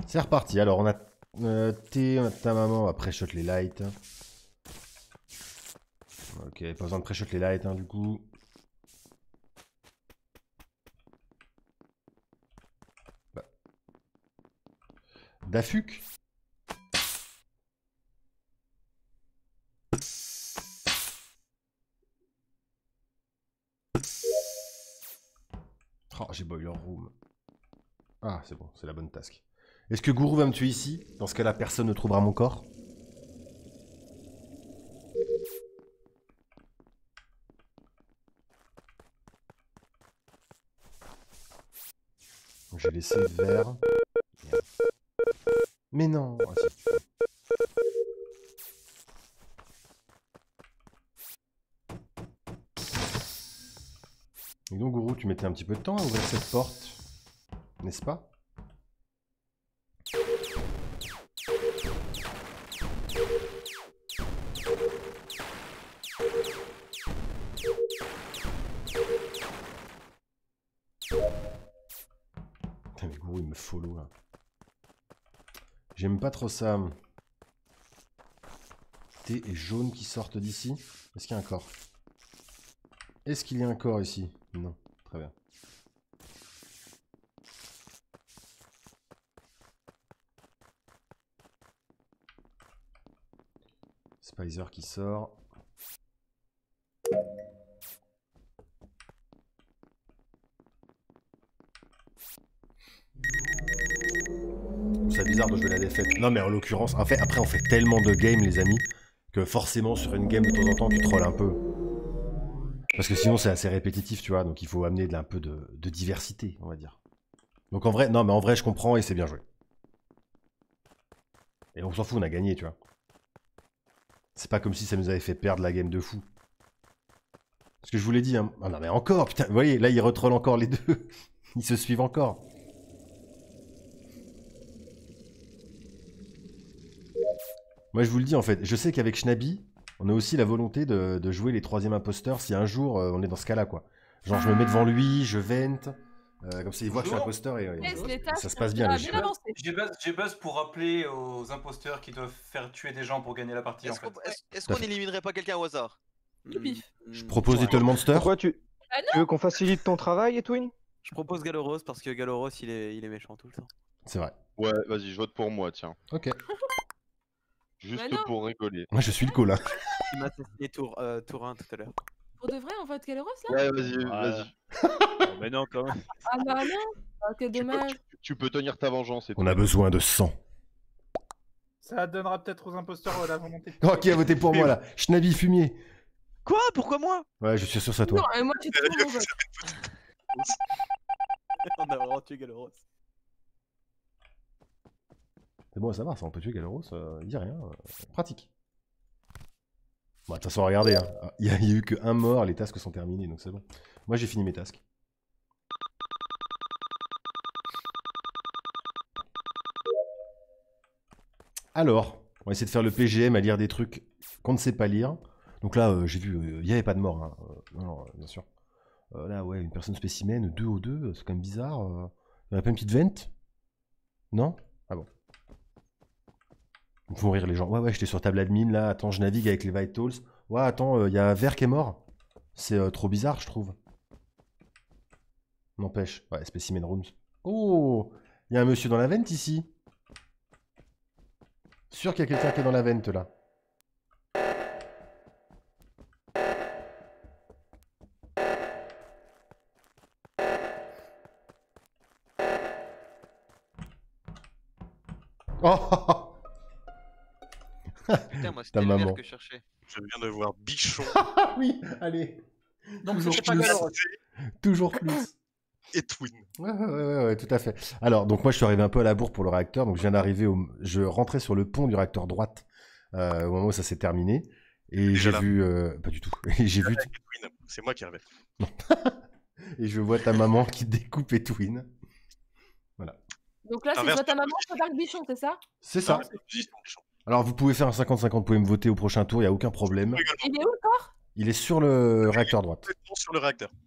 C'est reparti. Alors, on a on a ta maman, on va pré-shot les lights. Ok, pas besoin de pré-shot les lights, hein, du coup. Bah. Dafuk. Oh, j'ai boiler room. Ah, c'est bon, c'est la bonne task. Est-ce que Gourou va me tuer ici? Dans ce cas-là, personne ne trouvera mon corps. J'ai laissé vert. Merde. Mais non. Ah, si. Et donc, Gourou, tu mettais un petit peu de temps à ouvrir cette porte, n'est-ce pas? Putain, mais Gourou, il me follow là. J'aime pas trop ça. Thé et jaune qui sortent d'ici. Est-ce qu'il y a un corps? Est-ce qu'il y a un corps ici? Non. Très bien. Spicer qui sort. C'est bizarre de jouer la défaite. Non mais en l'occurrence, en fait, après on fait tellement de games les amis, que forcément sur une game de temps en temps tu trolls un peu. Parce que sinon c'est assez répétitif, tu vois, donc il faut amener un peu de diversité, on va dire. Donc en vrai, non mais en vrai je comprends et c'est bien joué. Et on s'en fout, on a gagné, tu vois. C'est pas comme si ça nous avait fait perdre la game de fou. Parce que je vous l'ai dit, hein. Ah non mais encore, putain, vous voyez, là ils retrollent encore les deux. Ils se suivent encore. Moi je vous le dis en fait, je sais qu'avec Schnabi, on a aussi la volonté de jouer les troisième imposteurs si un jour on est dans ce cas-là quoi. Genre je me mets devant lui, je vente, comme ça il voit que je suis imposteur et ça se passe bien. J'ai buzz pour rappeler aux imposteurs qui doivent faire tuer des gens pour gagner la partie en fait. Est-ce qu'on éliminerait pas quelqu'un au hasard? Je propose Little Monster. Pourquoi tu veux qu'on facilite ton travail, Etwin? Je propose Galoros parce que Galoros il est méchant tout le temps. C'est vrai. Ouais, vas-y, je vote pour moi, tiens. Ok. Juste pour rigoler. Moi je suis le colin. Il m'a assassiné tour 1 tout à l'heure. Pour de vrai, en fait, Galoros là? Ouais, vas-y, vas-y. Mais non, quand même. Ah bah non, ah, que dommage. Tu peux tenir ta vengeance. On a besoin de sang. Ça donnera peut-être aux imposteurs la volonté. Oh, qui a voté pour moi là? Schnabi fumier. Quoi? Pourquoi moi? Ouais, je suis sûr ça toi. Non, moi tu te mon vote. On a vraiment tué Galoros. C'est bon, ça va, ça on peut tuer Galoros, il dit rien, pratique. Bon, de toute façon, regardez, hein. Il y a eu que un mort, les tasks sont terminés, donc c'est bon. Moi j'ai fini mes tasks. Alors, on va essayer de faire le PGM à lire des trucs qu'on ne sait pas lire. Donc là, j'ai vu, il n'y avait pas de mort, hein. Non, bien sûr. Là, ouais, une personne spécimen, 2 au 2, c'est quand même bizarre. Il n'y a pas une petite vente? Non? Ah bon. Ils me font rire les gens. Ouais, j'étais sur table admin là. Attends, je navigue avec les vitals. Ouais, attends, il y a un verre qui est mort. C'est trop bizarre, je trouve. N'empêche. Ouais, Specimen Rooms. Oh, il y a un monsieur dans la vente ici. Sûr qu'il y a quelqu'un qui est dans la vente là. Oh. Putain, moi c'était le verre que je cherchais. Je viens de voir Bichon. Oui, allez. Donc toujours c'est pas plus. Galoros. Toujours plus. Et Twin. Ouais, tout à fait. Alors, donc moi je suis arrivé un peu à la bourre pour le réacteur, donc je viens d'arriver je rentrais sur le pont du réacteur droite au moment où ça s'est terminé, et j'ai vu... pas du tout. Et j'ai vu... C'est moi qui arrive. Non. Et je vois ta maman qui découpe Etwin. Voilà. Donc là, c'est soit ta maman, soit Dark Bichon, c'est ça? C'est ça. Alors vous pouvez faire un 50-50, vous pouvez me voter au prochain tour, il n'y a aucun problème. Il est où le corps? Il est sur le réacteur droite. Sur le réacteur.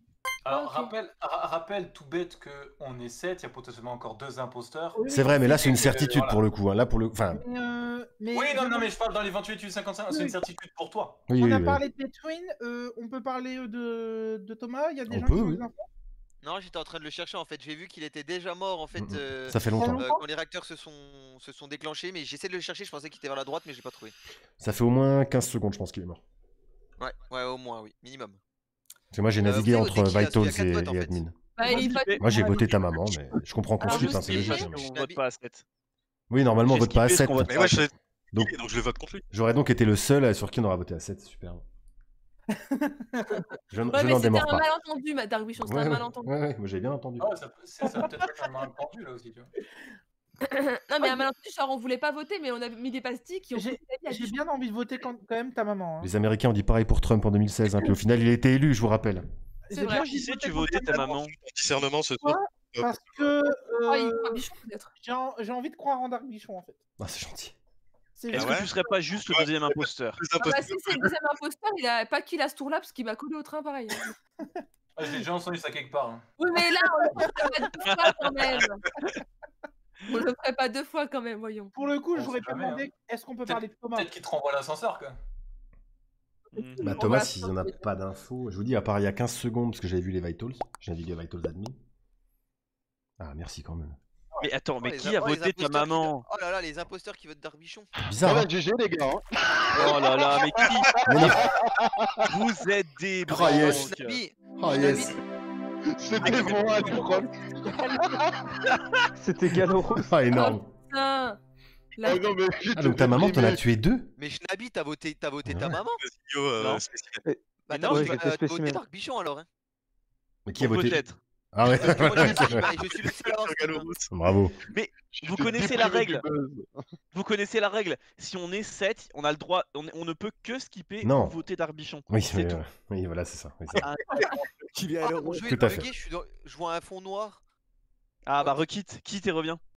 Alors, Ah, ok. rappelle tout bête qu'on est 7, il y a potentiellement encore 2 imposteurs. Oui, C'est vrai, mais là, c'est une Et que, certitude voilà. pour le coup. Hein. Là, pour le. Enfin, mais Oui, non, mais je parle dans l'éventualité du 55, c'est une certitude pour toi. oui, on oui, a oui. parlé de Twin, on peut parler de Thomas. Il y a des On gens peut, qui ont oui. des infos. Non, j'étais en train de le chercher en fait. J'ai vu qu'il était déjà mort en fait. Ça fait longtemps. Quand les réacteurs se sont déclenchés, mais j'essaie de le chercher. Je pensais qu'il était vers la droite, mais je l'ai pas trouvé. Ça fait au moins 15 secondes, je pense qu'il est mort. Ouais, au moins, oui, minimum. Parce que moi, j'ai navigué vous savez, entre voter qui, là, Vitals parce qu'il y a quatre votes, en et fait. admin. Bah, il vote- Moi, j'ai Ouais, voté ok. ta maman, mais je comprends qu'on Alors, slip, je hein, c'est sais, logique. mais- On vote pas à 7. Oui, normalement, on J'ai vote pas à skippé ce 7. qu'on vote Mais ouais, Donc- donc je le vote contre lui. J'aurais donc été le seul sur qui on aura voté à 7, super. Je Ouais, n'en mais c'était démords un pas. malentendu, Dark Bichon, c'était Ouais, un ouais, malentendu. ouais, moi j'ai bien entendu. Ah, ça peut-être être un malentendu là aussi, tu vois. Non, mais un malentendu, genre on voulait pas voter, mais on a mis des pastilles qui ont J'ai coûté la vie à j'ai Bichon. bien envie de voter quand même ta maman. Hein. Les Américains ont dit pareil pour Trump en 2016, hein, puis au final, il a été élu, je vous rappelle. C'est J'ai vrai. bien Qui envie de c'est tu voter votais ta maman? Discernement ce soir. Pourquoi Parce que Ah, il croit Bichon peut-être. j'ai envie de croire en Dark Bichon en fait. Ah, c'est gentil. C'est Est-ce juste- que tu serais pas juste le deuxième imposteur? Les Ah bah imposteurs. si c'est le deuxième imposteur, il a pas qu'il a ce tour-là parce qu'il m'a collé au train pareil. Ah, j'ai déjà entendu ça quelque part. Hein. Oui, mais là, on le ferait pas 2 fois quand même. On le ferait pas 2 fois quand même, voyons. Pour le coup, On je voudrais sait pas jamais, demander est-ce qu'on peut parler de Thomas. Peut-être qu'il te renvoie l'ascenseur, quoi. Bah, On Thomas, va il en a pas d'infos. Je vous dis, à part il y a 15 secondes, parce que j'avais vu les Vitals. J'ai navigué Vitals admin. Ah, merci quand même. Mais attends, mais Oh, qui a les voté ta imposteurs qui maman? Oh là là, les imposteurs qui votent Darbichon. Bizarre, hein. GG les gars. Oh là là, mais qui? Mais non. Vous êtes des Oh, yes. branques. Snabi, Oh yes. C'était moi, je crois. C'était Galoros. Ah, énorme. Putain. La- non, mais Ah, donc ta maman, t'en as tué 2? mais Schnabi, t'as voté ta Ouais. maman? Non. spécimen. Bah Mais t'as non, voté, j'étais t'as voté spécimen. Darbichon alors. Hein. Mais qui a voté? Peut-être. Ah ouais, Parce que moi, voilà, je, suis, ok, ouais. bah, je suis le seul à avoir ce nom. Bravo. Vous connaissez la règle. Vous connaissez la règle. Si on est 7, on a le droit, on ne peut que skipper Non. ou voter Darbichon. Oui, C'est mais, tout. oui, voilà, c'est ça. Oui, c'est ça. Ah, mon jeu est Tout à bugué, fait. je vois un fond noir. Ah bah requitte et reviens.